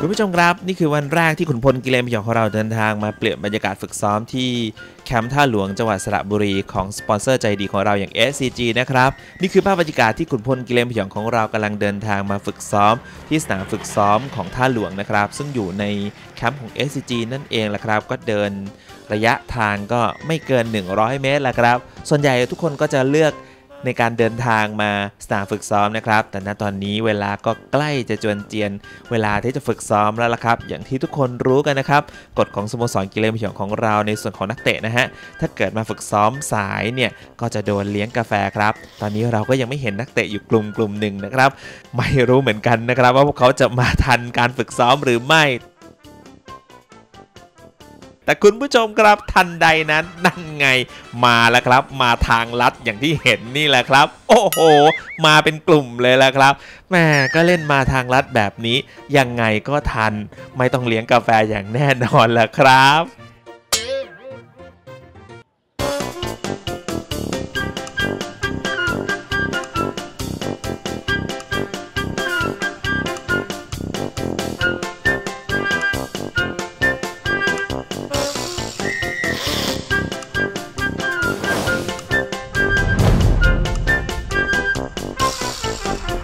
คุณผู้ชมครับนี่คือวันแรกที่ขุนพลกิเลนพยองของเราเดินทางมาเปลี่ยนบรรยากาศฝึกซ้อมที่แคมป์ท่าหลวงจังหวัดสระบุรีของสปอนเซอร์ใจดีของเราอย่าง SCG นะครับนี่คือภาพบรรยากาศที่ขุนพลกิเลนพยองของเรากำลังเดินทางมาฝึกซ้อมที่สนามฝึกซ้อมของท่าหลวงนะครับซึ่งอยู่ในแคมป์ของ SCG นั่นเองแหละครับก็เดินระยะทางก็ไม่เกิน100 เมตรแหละครับส่วนใหญ่ทุกคนก็จะเลือกในการเดินทางมาสนามฝึกซ้อมนะครับแต่ณตอนนี้เวลาก็ใกล้จะจวนเจียนเวลาที่จะฝึกซ้อมแล้วล่ะครับอย่างที่ทุกคนรู้กันนะครับกฎของสโมสรกิเลนพยองของเราในส่วนของนักเตะนะฮะถ้าเกิดมาฝึกซ้อมสายเนี่ยก็จะโดนเลี้ยงกาแฟครับตอนนี้เราก็ยังไม่เห็นนักเตะอยู่กลุ่มหนึ่งนะครับไม่รู้เหมือนกันนะครับว่าพวกเขาจะมาทันการฝึกซ้อมหรือไม่แต่คุณผู้ชมครับทันใดนั้นนั่นไงมาแล้วครับมาทางลัดอย่างที่เห็นนี่แหละครับโอ้โหมาเป็นกลุ่มเลยแหละครับแม่ก็เล่นมาทางลัดแบบนี้ยังไงก็ทันไม่ต้องเลี้ยงกาแฟอย่างแน่นอนแหละครับ